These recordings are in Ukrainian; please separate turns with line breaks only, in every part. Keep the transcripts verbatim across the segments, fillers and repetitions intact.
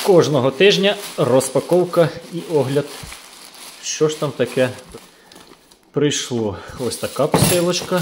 Кожного тижня розпаковка і огляд. Що ж там таке прийшло? Ось така посилочка.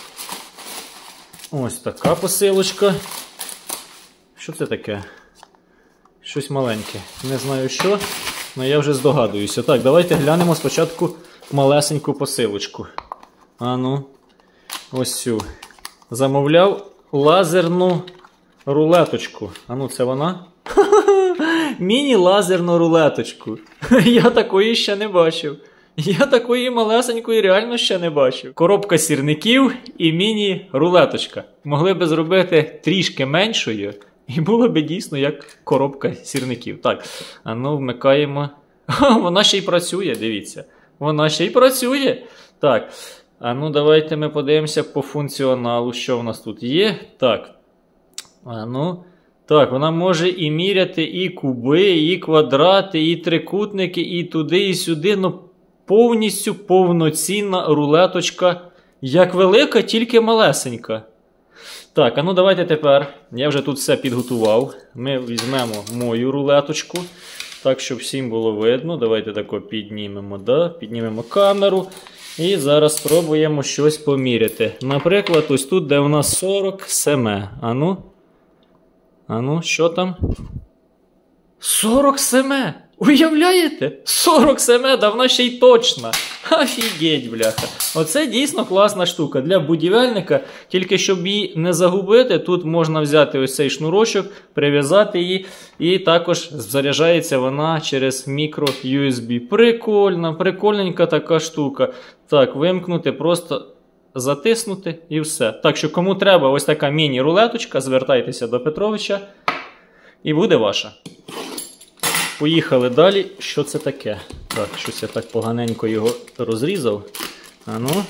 Ось така посилочка. Що це таке? Щось маленьке. Не знаю що, але я вже здогадуюся. Так, давайте глянемо спочатку малесеньку посилочку. А ну, ось цю. Замовляв лазерну рулеточку. А ну, це вона? Міні-лазерну рулеточку. Я такої ще не бачив. Я такої малесенької реально ще не бачив. Коробка сірників і міні-рулеточка. Могли би зробити трішки меншою, і було б дійсно як коробка сірників. Так, а ну вмикаємо. Ха, вона ще й працює, дивіться. Вона ще й працює. Так, а ну давайте ми подивимося по функціоналу, що в нас тут є. Так, а ну... Так, вона може і міряти і куби, і квадрати, і трикутники, і туди, і сюди. Ну, повністю повноцінна рулеточка. Як велика, тільки малесенька. Так, а ну давайте тепер. Я вже тут все підготував. Ми візьмемо мою рулеточку. Так, щоб всім було видно. Давайте тако піднімемо, да? Піднімемо камеру. І зараз спробуємо щось поміряти. Наприклад, ось тут, де у нас сорок сем. А ну. А ну, що там? сорок сем! Уявляєте? сорок сем, да вона ще й точна. Офігеть, бляха. Оце дійсно класна штука для будівельника. Тільки щоб її не загубити, тут можна взяти ось цей шнурочок, прив'язати її. І також заряджається вона через мікро ю ес бі. Прикольна, прикольненька така штука. Так, вимкнути, просто... затиснути і все. Так що кому треба ось така міні-рулеточка, звертайтеся до Петровича і буде ваша. Поїхали далі. Що це таке? Так, щось я так поганенько його розрізав. А ну.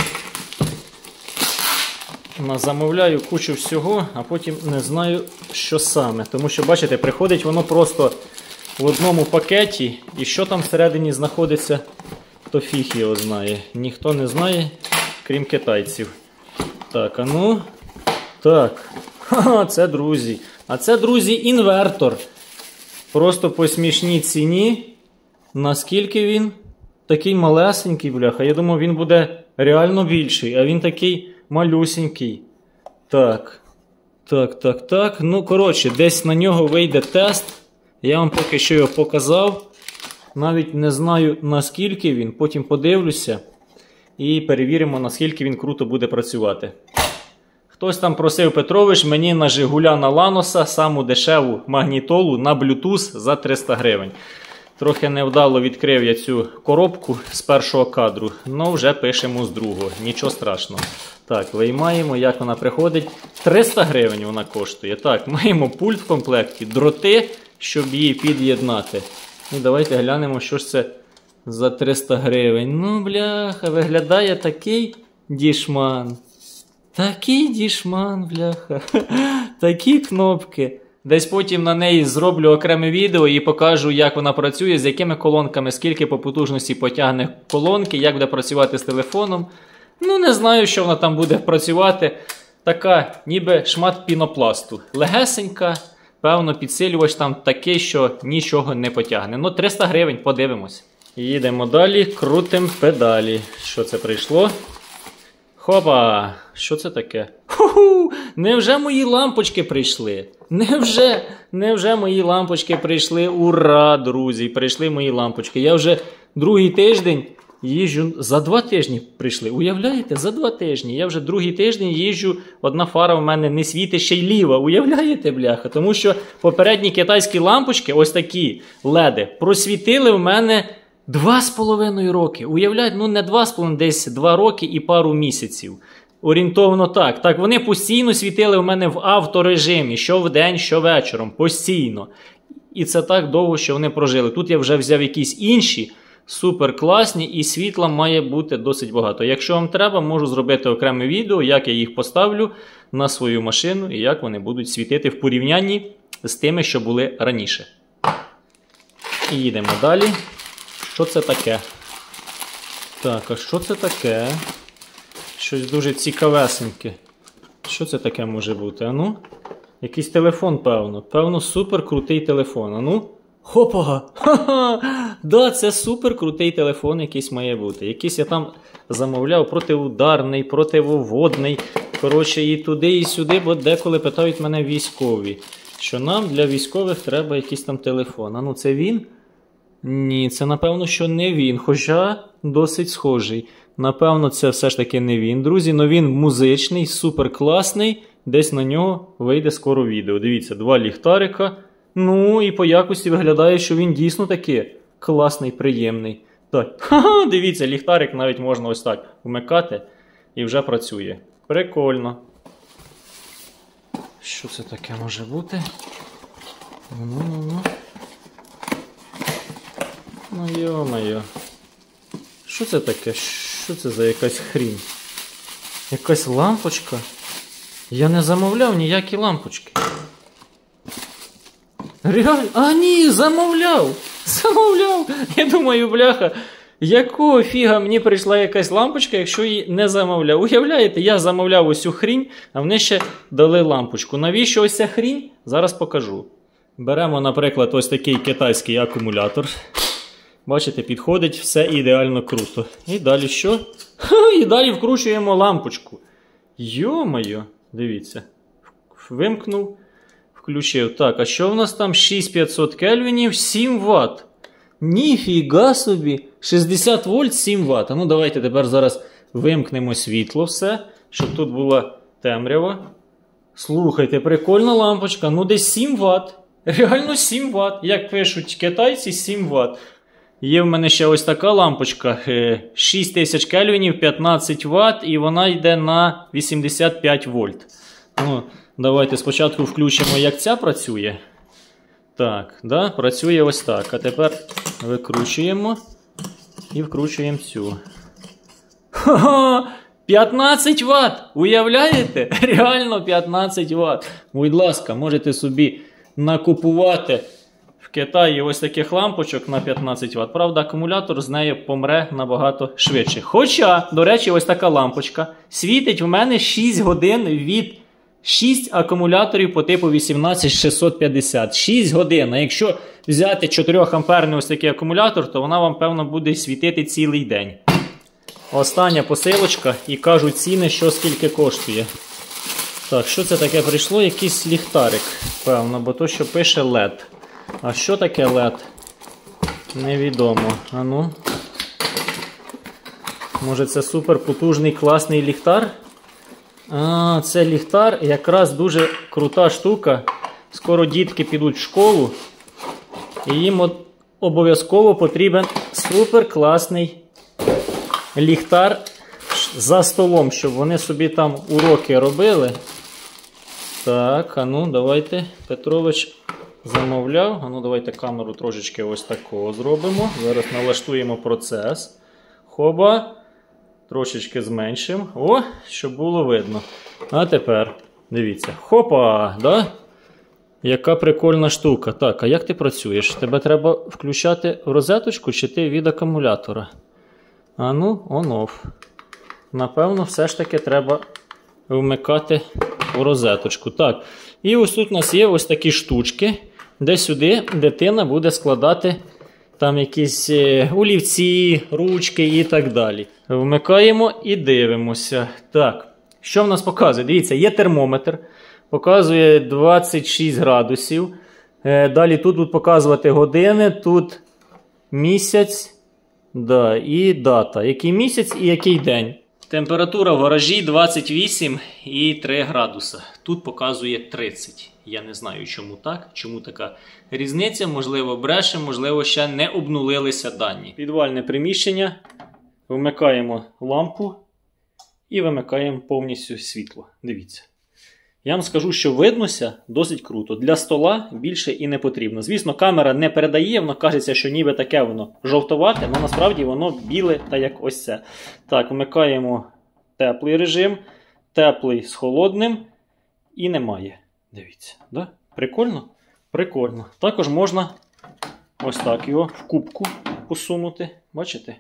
Замовляю кучу всього, а потім не знаю, що саме. Тому що, бачите, приходить воно просто в одному пакеті. І що там всередині знаходиться, то фіг його знає. Ніхто не знає, крім китайців. Так, а ну. Так. Ха-ха, це, друзі. А це, друзі, інвертор. Просто по смішній ціні. Наскільки він? Такий малесенький, бляха. Я думав, він буде реально більший. А він такий малюсенький. Так. Так, так, так. Ну, коротше, десь на нього вийде тест. Я вам поки що його показав. Навіть не знаю, наскільки він. Потім подивлюся. І перевіримо, наскільки він круто буде працювати. Хтось там просив: Петрович, мені на Жигуля на Ланоса саму дешеву магнітолу на Bluetooth за триста гривень. Трохи невдало відкрив я цю коробку з першого кадру, але вже пишемо з другого, нічого страшного. Так, виймаємо, як вона приходить. триста гривень вона коштує. Так, маємо пульт в комплекті, дроти, щоб її під'єднати. І давайте глянемо, що ж це за триста гривень. Ну, бляха, виглядає такий дішман. Такий дішман, бляха. Такі кнопки. Десь потім на неї зроблю окреме відео і покажу, як вона працює, з якими колонками, скільки по потужності потягне колонки, як буде працювати з телефоном. Ну, не знаю, що вона там буде працювати. Така, ніби шмат пінопласту. Легесенька, певно, підсилювач там такий, що нічого не потягне. Ну, триста гривень, подивимось. Їдемо далі, крутим педалі. Що це прийшло? Хопа! Що це таке? Ху-ху! Невже мої лампочки прийшли? Невже? Невже мої лампочки прийшли? Ура, друзі! Прийшли мої лампочки. Я вже другий тиждень їжджу... За два тижні прийшли. Уявляєте? За два тижні. Я вже другий тиждень їжджу, одна фара в мене не світить, ще й ліва. Уявляєте, бляха? Тому що попередні китайські лампочки, ось такі леди, просвітили в мене Два з половиною роки. Уявляєте, ну не два з половиною, десь два роки і пару місяців. Орієнтовно так. Так, вони постійно світили в мене в авторежимі. Що вдень, що вечором. Постійно. І це так довго, що вони прожили. Тут я вже взяв якісь інші, супер класні, і світла має бути досить багато. Якщо вам треба, можу зробити окреме відео, як я їх поставлю на свою машину і як вони будуть світити в порівнянні з тими, що були раніше. І їдемо далі. Що це таке? Так, а що це таке? Щось дуже цікавесеньке. Що це таке може бути? А ну? Якийсь телефон, певно. Певно, супер крутий телефон. А ну? Хопа! Ха-ха! Да, це супер крутий телефон якийсь має бути. Якийсь я там замовляв протиударний, противоводний. Коротше, і туди, і сюди, бо деколи питають мене військові, що нам для військових треба якийсь там телефон. А ну, це він? Ні, це напевно, що не він, хоча досить схожий. Напевно, це все ж таки не він, друзі, але він музичний, супер класний. Десь на нього вийде скоро відео. Дивіться, два ліхтарика. Ну, і по якості виглядає, що він дійсно таки класний, приємний. Так, ха-ха, дивіться, ліхтарик навіть можна ось так вмикати і вже працює. Прикольно. Що це таке може бути? Ну-ну-ну. Ну, йо-моє. Що це таке? Що це за якась хрінь? Якась лампочка? Я не замовляв ніякі лампочки. Реально? А ні, замовляв! Замовляв! Я думаю, бляха, якого фіга мені прийшла якась лампочка, якщо її не замовляв? Уявляєте, я замовляв ось цю хрінь, а вони ще дали лампочку. Навіщо ось ця хрінь? Зараз покажу. Беремо, наприклад, ось такий китайський акумулятор. Бачите, підходить, все ідеально круто. І далі що? Ха, і далі вкручуємо лампочку. Йо-моє, дивіться. Вимкнув, включив. Так, а що в нас там? шість тисяч п'ятсот кельвінів, сім ватт. Ніфіга собі. шістдесят вольт, сім ватт. А ну давайте тепер зараз вимкнемо світло все, щоб тут була темрява. Слухайте, прикольна лампочка. Ну десь сім ватт. Реально сім ватт. Як пишуть китайці, сім ватт. Є в мене ще ось така лампочка, шість тисяч кельвінів, п'ятнадцять ватт, і вона йде на вісімдесят п'ять вольт. Ну, давайте спочатку включимо, як ця працює. Так, да, працює ось так. А тепер викручуємо і вкручуємо цю. Ха-ха! п'ятнадцять ватт! Уявляєте? Реально п'ятнадцять ватт. Будь ласка, можете собі накупувати в Китаї ось таких лампочок на п'ятнадцять ватт. Правда, акумулятор з нею помре набагато швидше. Хоча, до речі, ось така лампочка світить в мене шість годин від шість акумуляторів по типу вісімнадцять шістсот п'ятдесят. шість годин. А якщо взяти чотири амперний ось такий акумулятор, то вона вам, певно, буде світити цілий день. Остання посилочка і кажуть ціни, що скільки коштує. Так, що це таке прийшло? Якийсь ліхтарик, певно, бо то, що пише лед. А що таке лед? Невідомо. А ну. Може це супер потужний класний ліхтар? А, це ліхтар якраз дуже крута штука. Скоро дітки підуть в школу. І їм обов'язково потрібен супер класний ліхтар за столом, щоб вони собі там уроки робили. Так, а ну давайте, Петрович замовляв. А ну давайте камеру трошечки ось такого зробимо. Зараз налаштуємо процес. Хоба. Трошечки зменшимо. О, щоб було видно. А тепер, дивіться. Хопа, да? Яка прикольна штука. Так, а як ти працюєш? Тебе треба включати в розеточку, чи ти від акумулятора? А ну, on-off. Напевно, все ж таки треба вмикати в розеточку. Так, і ось тут у нас є ось такі штучки, де сюди дитина буде складати там якісь олівці, ручки і так далі. Вмикаємо і дивимося. Так, що в нас показує? Дивіться, є термометр. Показує двадцять шість градусів. Далі тут будуть показувати години, тут місяць, да, і дата. Який місяць і який день. Температура в гаражі двадцять вісім і три градуса. Тут показує тридцять. Я не знаю, чому так, чому така різниця. Можливо, бреше, можливо, ще не обнулилися дані. Підвальне приміщення. Вмикаємо лампу і вимикаємо повністю світло. Дивіться. Я вам скажу, що виднося досить круто. Для стола більше і не потрібно. Звісно, камера не передає, воно кажеться, що ніби таке воно жовтовате, але насправді воно біле, та як ось це. Так, вмикаємо теплий режим, теплий з холодним і немає. Дивіться, да? Прикольно? Прикольно. Також можна ось так його в кубку посунути, бачите?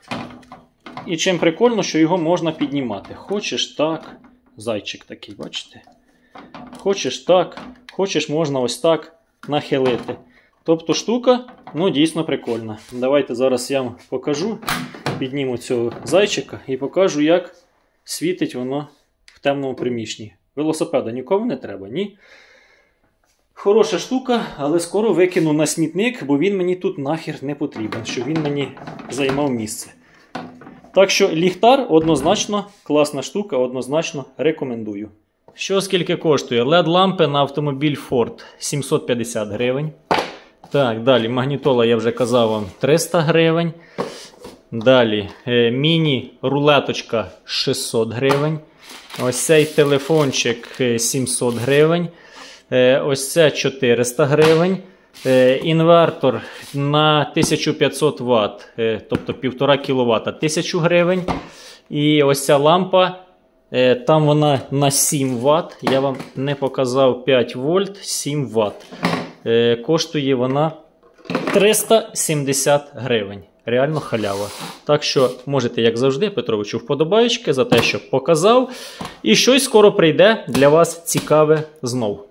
І чим прикольно, що його можна піднімати. Хочеш так, зайчик такий, бачите? хочеш так, хочеш можна ось так нахилити. Тобто штука, ну, дійсно прикольна. Давайте зараз я вам покажу, підніму цього зайчика і покажу, як світить воно в темному приміщенні. Велосипеда нікому не треба, ні? Хороша штука, але скоро викину на смітник, бо він мені тут нахер не потрібен, щоб він мені займав місце. Так що ліхтар однозначно класна штука, однозначно рекомендую. Що скільки коштує? Ел і ді-лампи на автомобіль Ford сімсот п'ятдесят гривень. Так, далі магнітола, я вже казав вам, триста гривень. Далі е, міні-рулеточка шістсот гривень. Ось цей телефончик сімсот гривень. Е, ось це чотириста гривень. Е, інвертор на тисячу п'ятсот ватт, е, тобто півтора кіловата, тисячу гривень. І ось ця лампа, е, там вона на сім ватт. Я вам не показав п'ять вольт, сім ватт. Е, коштує вона триста сімдесят гривень. Реально халява. Так що можете, як завжди, Петровичу, вподобаєчки за те, що показав. І щось скоро прийде для вас цікаве знов.